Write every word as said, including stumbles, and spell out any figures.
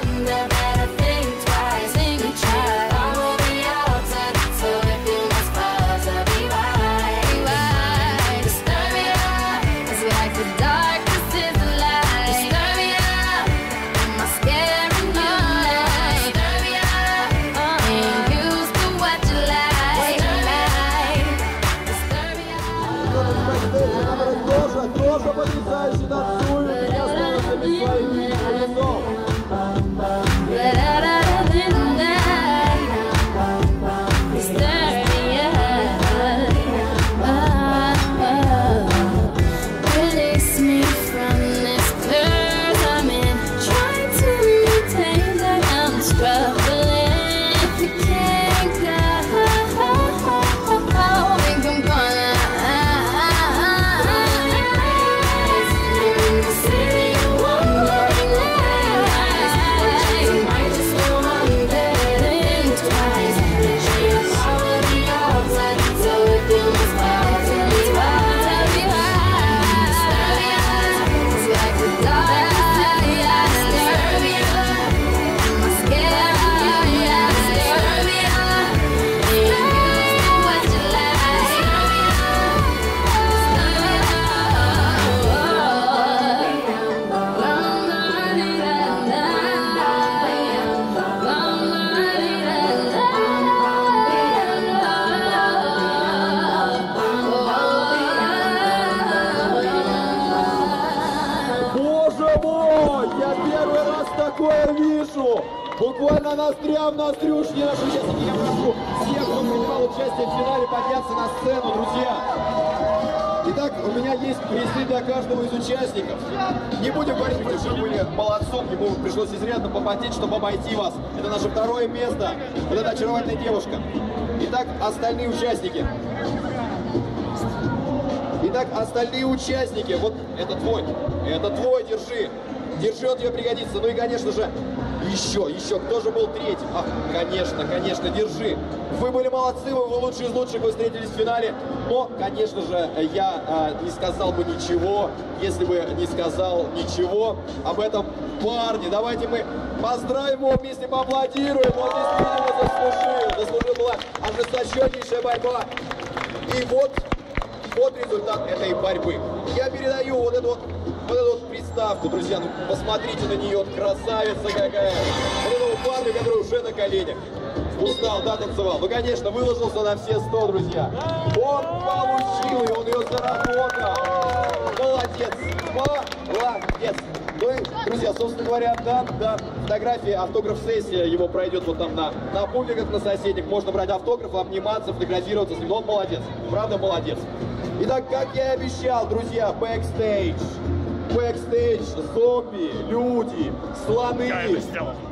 wonder, better think twice, think twice. Come with the altar, so if you must pause, I'll be right, be right. Disturbia, it's like the darkness is the light. Disturbia, am I scaring you now? Disturbia, ain't used to what you like. Disturbia. Тоже, тоже потрясающе танцует, не остался без своих лицом. Release me from this curse I'm in. Trying to maintain that I'm struggling. If you can't go, think I'm gonna. City of wandering eyes. You might just wonder, think twice. Change all of the outside, so if you must pause, it's wise, I'll be wise. It's like the dark, Disturbia. Am I scared? Disturbia. Ain't used to what you like. Боже мой, я первый раз такое вижу. Буквально ноздря в ноздрюшки наши участники. Я прошу всех, кто принимал участие в финале, подняться на сцену, друзья. Итак, у меня есть призы для каждого из участников. Не будем говорить, что вы были молодцом, ему пришлось изрядно попотеть, чтобы обойти вас. Это наше второе место. Вот эта очаровательная девушка. Итак, остальные участники. Итак, остальные участники. Вот это твой. Это твой, держи. Держи, он тебе пригодится. Ну и, конечно же, еще, еще. Кто же был третьим? Ах, конечно, конечно, держи. Вы были молодцы, вы лучшие из лучших, вы встретились в финале. Но, конечно же, я а, не сказал бы ничего, если бы не сказал ничего об этом парне. Давайте мы поздравим его, вместе поаплодируем. Он действительно заслужил. Заслужил, была ожесточеннейшая борьба. И вот, вот результат этой борьбы. Я передаю вот эту вот, вот эту вот приставку, друзья. Ну, посмотрите на нее, красавица какая. Вот этого парня, который уже на коленях. Устал, да, танцевал? Ну, конечно, выложился на все сто, друзья. Он получил ее, он ее заработал. Молодец, молодец. Ну и, друзья, собственно говоря, да, да, фотографии, автограф-сессия его пройдет вот там на, на публиках, на соседних. Можно брать автограф, обниматься, фотографироваться с ним. Но он молодец, правда молодец. Итак, как я и обещал, друзья, бэкстейдж. Бэкстейдж, зомби, люди, слоны.